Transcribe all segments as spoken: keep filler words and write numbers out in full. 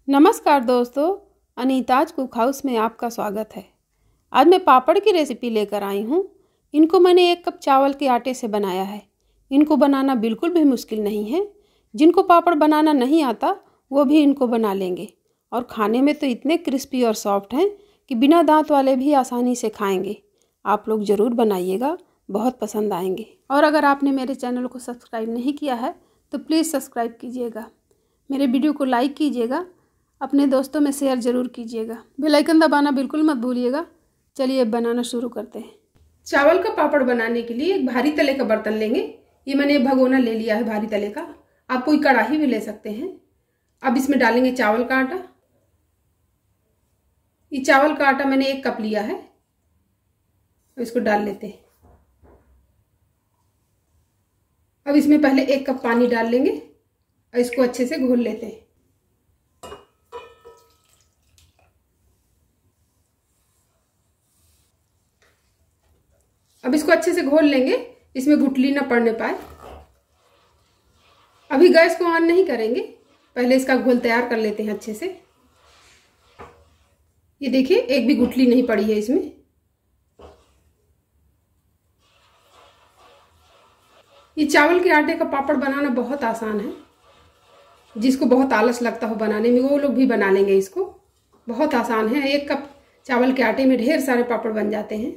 नमस्कार दोस्तों, अनीताज cook house में आपका स्वागत है। आज मैं पापड़ की रेसिपी लेकर आई हूँ। इनको मैंने एक कप चावल के आटे से बनाया है। इनको बनाना बिल्कुल भी मुश्किल नहीं है। जिनको पापड़ बनाना नहीं आता वो भी इनको बना लेंगे और खाने में तो इतने क्रिस्पी और सॉफ्ट हैं कि बिना दांत वाले भी आसानी से खाएंगे। आप लोग ज़रूर बनाइएगा, बहुत पसंद आएंगे। और अगर आपने मेरे चैनल को सब्सक्राइब नहीं किया है तो प्लीज़ सब्सक्राइब कीजिएगा, मेरे वीडियो को लाइक कीजिएगा, अपने दोस्तों में शेयर ज़रूर कीजिएगा। बेल आइकन दबाना बिल्कुल मत भूलिएगा। चलिए अब बनाना शुरू करते हैं। चावल का पापड़ बनाने के लिए एक भारी तले का बर्तन लेंगे। ये मैंने एक भगोना ले लिया है भारी तले का। आप कोई कढ़ाई भी ले सकते हैं। अब इसमें डालेंगे चावल का आटा। ये चावल का आटा मैंने एक कप लिया है, इसको डाल लेते हैं। अब इसमें पहले एक कप पानी डाल लेंगे और इसको अच्छे से घोल लेते हैं। अब इसको अच्छे से घोल लेंगे, इसमें गुठली ना पड़ने पाए। अभी गैस को ऑन नहीं करेंगे, पहले इसका घोल तैयार कर लेते हैं अच्छे से। ये देखिए, एक भी गुठली नहीं पड़ी है इसमें। ये चावल के आटे का पापड़ बनाना बहुत आसान है। जिसको बहुत आलस लगता हो बनाने में वो लोग भी बना लेंगे इसको। बहुत आसान है। एक कप चावल के आटे में ढेर सारे पापड़ बन जाते हैं।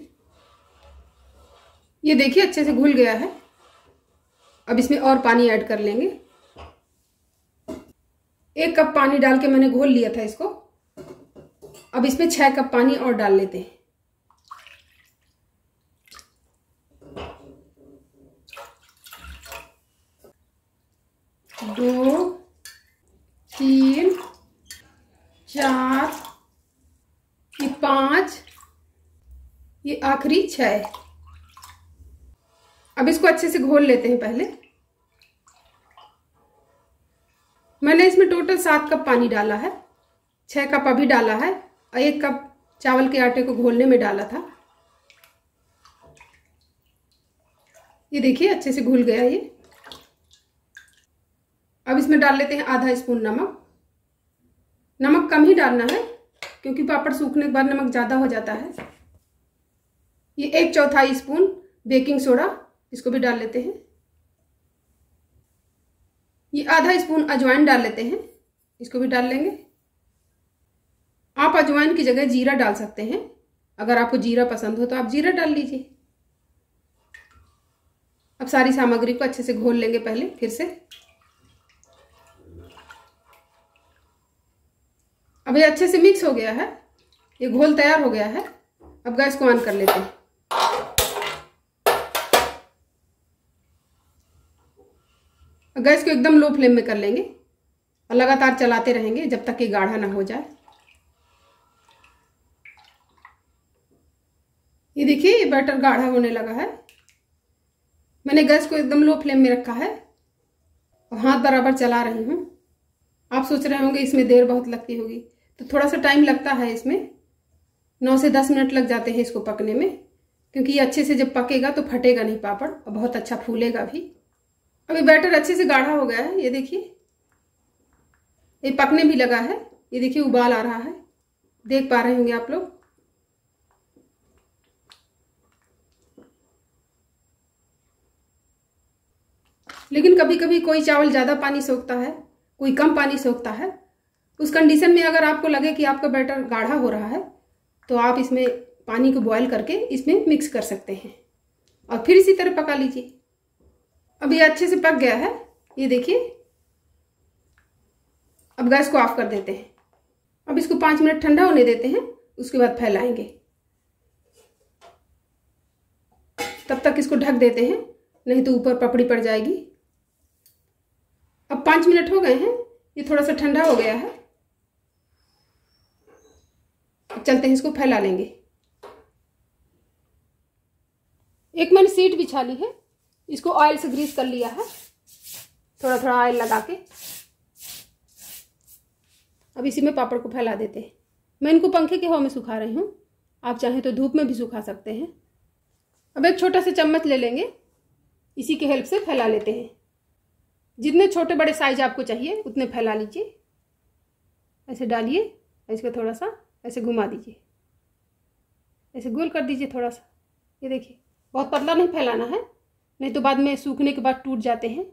ये देखिए अच्छे से घुल गया है। अब इसमें और पानी ऐड कर लेंगे। एक कप पानी डाल के मैंने घोल लिया था इसको। अब इसमें छह कप पानी और डाल लेते हैं। दो, तीन, चार, ये पांच, ये आखिरी छह। अब इसको अच्छे से घोल लेते हैं। पहले मैंने इसमें टोटल सात कप पानी डाला है। छह कप अभी डाला है और एक कप चावल के आटे को घोलने में डाला था। ये देखिए अच्छे से घुल गया ये। अब इसमें डाल लेते हैं आधा स्पून नमक। नमक कम ही डालना है क्योंकि पापड़ सूखने के बाद नमक ज़्यादा हो जाता है। ये एक चौथाई स्पून बेकिंग सोडा, इसको भी डाल लेते हैं। ये आधा स्पून अजवाइन डाल लेते हैं, इसको भी डाल लेंगे। आप अजवाइन की जगह जीरा डाल सकते हैं। अगर आपको जीरा पसंद हो तो आप जीरा डाल लीजिए। अब सारी सामग्री को अच्छे से घोल लेंगे पहले फिर से। अब ये अच्छे से मिक्स हो गया है, ये घोल तैयार हो गया है। अब गैस को ऑन कर लेते हैं। गैस को एकदम लो फ्लेम में कर लेंगे और लगातार चलाते रहेंगे जब तक कि गाढ़ा ना हो जाए। ये देखिए ये बैटर गाढ़ा होने लगा है। मैंने गैस को एकदम लो फ्लेम में रखा है और हाथ बराबर चला रही हूँ। आप सोच रहे होंगे इसमें देर बहुत लगती होगी, तो थोड़ा सा टाइम लगता है। इसमें नौ से दस मिनट लग जाते हैं इसको पकने में, क्योंकि ये अच्छे से जब पकेगा तो फटेगा नहीं पापड़ और बहुत अच्छा फूलेगा भी। अभी बैटर अच्छे से गाढ़ा हो गया है। ये देखिए ये पकने भी लगा है। ये देखिए उबाल आ रहा है, देख पा रहे होंगे आप लोग। लेकिन कभी कभी कोई चावल ज़्यादा पानी सोखता है, कोई कम पानी सोखता है। उस कंडीशन में अगर आपको लगे कि आपका बैटर गाढ़ा हो रहा है तो आप इसमें पानी को बॉयल करके इसमें मिक्स कर सकते हैं और फिर इसी तरह पका लीजिए। अब ये अच्छे से पक गया है, ये देखिए। अब गैस को ऑफ कर देते हैं। अब इसको पाँच मिनट ठंडा होने देते हैं, उसके बाद फैलाएंगे। तब तक इसको ढक देते हैं, नहीं तो ऊपर पपड़ी पड़ जाएगी। अब पाँच मिनट हो गए हैं, ये थोड़ा सा ठंडा हो गया है। अब चलते हैं, इसको फैला लेंगे। एक मैंने सीट बिछा ली है, इसको ऑयल से ग्रीस कर लिया है, थोड़ा थोड़ा ऑयल लगा के। अब इसी में पापड़ को फैला देते हैं। मैं इनको पंखे के हवा में सुखा रही हूँ, आप चाहें तो धूप में भी सुखा सकते हैं। अब एक छोटा सा चम्मच ले लेंगे, इसी के हेल्प से फैला लेते हैं। जितने छोटे बड़े साइज आपको चाहिए उतने फैला लीजिए। ऐसे डालिए, इसको थोड़ा सा ऐसे घुमा दीजिए, ऐसे गोल कर दीजिए थोड़ा सा। ये देखिए, बहुत पतला नहीं फैलाना है, नहीं तो बाद में सूखने के बाद टूट जाते हैं।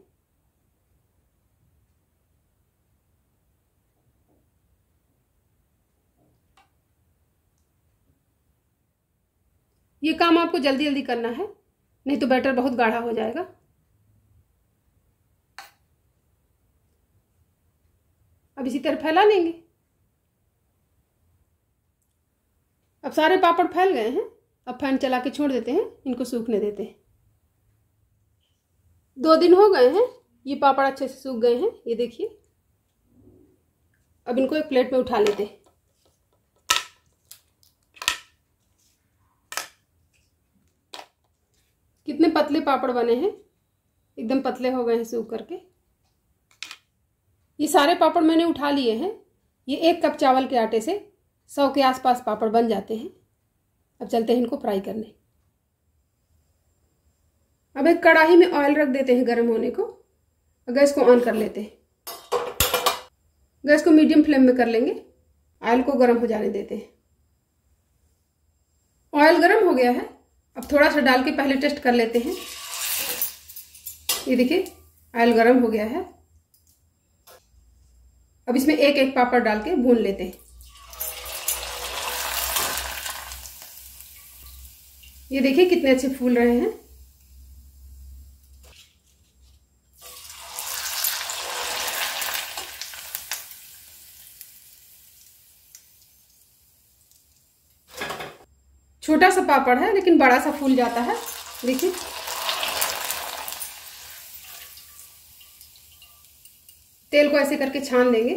ये काम आपको जल्दी जल्दी करना है, नहीं तो बैटर बहुत गाढ़ा हो जाएगा। अब इसी तरह फैला लेंगे। अब सारे पापड़ फैल गए हैं, अब फैन चला के छोड़ देते हैं, इनको सूखने देते हैं। दो दिन हो गए हैं, ये पापड़ अच्छे से सूख गए हैं, ये देखिए। अब इनको एक प्लेट में उठा लेते हैं। कितने पतले पापड़ बने हैं, एकदम पतले हो गए हैं सूख करके। ये सारे पापड़ मैंने उठा लिए हैं। ये एक कप चावल के आटे से सौ के आसपास पापड़ बन जाते हैं। अब चलते हैं इनको फ्राई करने। अब एक कढ़ाई में ऑयल रख देते हैं गर्म होने को, गैस को ऑन कर लेते हैं। गैस को मीडियम फ्लेम में कर लेंगे, ऑयल को गर्म हो जाने देते हैं। ऑयल गर्म हो गया है, अब थोड़ा सा डाल के पहले टेस्ट कर लेते हैं। ये देखिए, ऑयल गर्म हो गया है। अब इसमें एक एक पापड़ डाल के भून लेते हैं। ये देखिए कितने अच्छे फूल रहे हैं। छोटा सा पापड़ है लेकिन बड़ा सा फूल जाता है, देखिए। तेल को ऐसे करके छान लेंगे।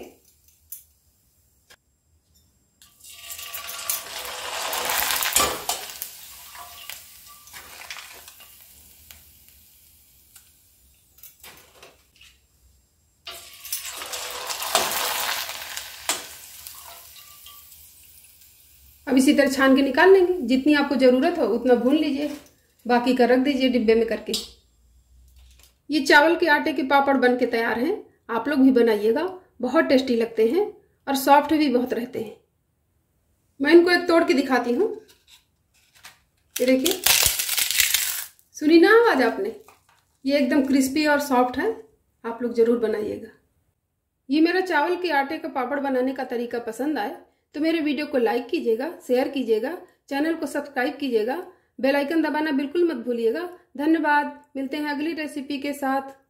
अब इसी तरह छान के निकाल लेंगे। जितनी आपको ज़रूरत हो उतना भून लीजिए, बाकी का रख दीजिए डिब्बे में करके। ये चावल के आटे के पापड़ बन के तैयार हैं। आप लोग भी बनाइएगा, बहुत टेस्टी लगते हैं और सॉफ्ट भी बहुत रहते हैं। मैं इनको एक तोड़ के दिखाती हूँ। ये देखिए, सुनी ना आवाज़ आपने? ये एकदम क्रिस्पी और सॉफ्ट है। आप लोग ज़रूर बनाइएगा। ये मेरा चावल के आटे का पापड़ बनाने का तरीका पसंद आए तो मेरे वीडियो को लाइक कीजिएगा, शेयर कीजिएगा, चैनल को सब्सक्राइब कीजिएगा, बेल आइकन दबाना बिल्कुल मत भूलिएगा। धन्यवाद। मिलते हैं अगली रेसिपी के साथ।